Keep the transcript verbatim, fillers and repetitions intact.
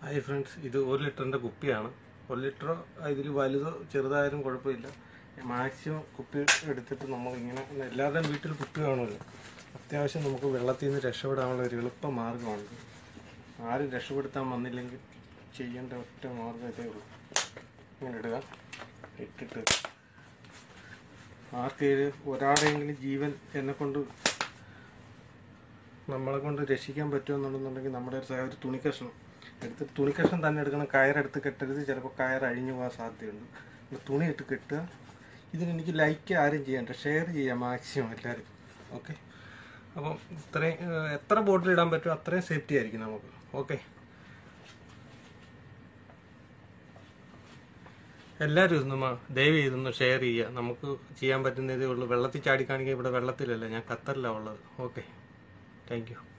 Hi friends, ഇത് ഒരു ലിറ്ററിൻ്റെ കുപ്പിയാണ്. ഒരു ലിറ്റർ ഇതിൽ വലുതോ ചെറുതായാലും കുഴപ്പമില്ല. മാക്സിമം കുപ്പി എടുത്തിട്ട് നമ്മളിങ്ങനെ, എല്ലാവരുടെയും വീട്ടിൽ കുപ്പി കാണുമല്ലോ. അത്യാവശ്യം നമുക്ക് വെള്ളത്തിൽ നിന്ന് രക്ഷപ്പെടാനുള്ള ഒരു എളുപ്പ മാർഗ്ഗമാണ്. ആരും രക്ഷപ്പെടുത്താൻ വന്നില്ലെങ്കിൽ ചെയ്യേണ്ട ഒറ്റ മാർഗ്ഗം ഇതേ ഉള്ളൂ. ഇങ്ങനെ ഇടുക, ഇട്ടിട്ട് ആർക്കെങ്കിലും ഒരാളെങ്കിലും ജീവൻ എന്നെ കൊണ്ട് നമ്മളെ കൊണ്ട് രക്ഷിക്കാൻ പറ്റുമെന്നുണ്ടെന്നുണ്ടെങ്കിൽ നമ്മുടെ ഒരു തുണിക്കഷ്ണം എടുത്തിട്ട്, തുണിക്കഷ്ണം തന്നെ എടുക്കണം, കയറെടുത്ത് കെട്ടരുത്. ചിലപ്പോൾ കയർ അഴിഞ്ഞു പോകാൻ സാധ്യതയുണ്ട്. തുണി ഇട്ട് കെട്ടുക. ഇതിനെനിക്ക് ലൈക്ക് ആരും ചെയ്യണ്ട, ഷെയർ ചെയ്യാം മാക്സിമം എല്ലാവരും. ഓക്കെ, അപ്പം ഇത്രയും എത്ര ബോട്ടിൽ ഇടാൻ പറ്റുമോ അത്രയും സേഫ്റ്റി ആയിരിക്കും നമുക്ക്. ഓക്കെ, എല്ലാവരും ഇതൊന്നും ദയവ് ചെയ്തൊന്ന് ഷെയർ ചെയ്യുക. നമുക്ക് ചെയ്യാൻ പറ്റുന്നതേ ഉള്ളൂ. വെള്ളത്തിൽ ചാടി കാണിക്കുക. ഇവിടെ വെള്ളത്തിലല്ല, ഞാൻ ഖത്തറിലാണ് ഉള്ളത്. Okay, thank U.